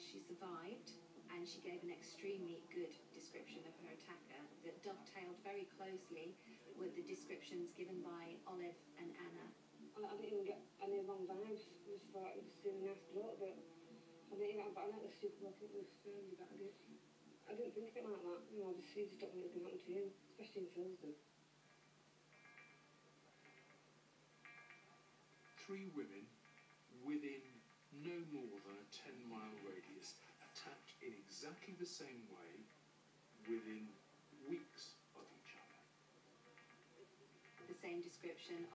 she survived, and she gave an extremely good description of her attacker that dovetailed very closely with the descriptions given by Olive and Anna. I didn't even get any wrong vibes. It was like, it was still a nice bloke, but I didn't even, but I know it was super lucky, it was scary, but I didn't think of it like that. You know, you just don't think it can happen to you, especially in Silsden. 3 women within no more than a 10-mile radius attacked in exactly the same way within weeks of each other. The same description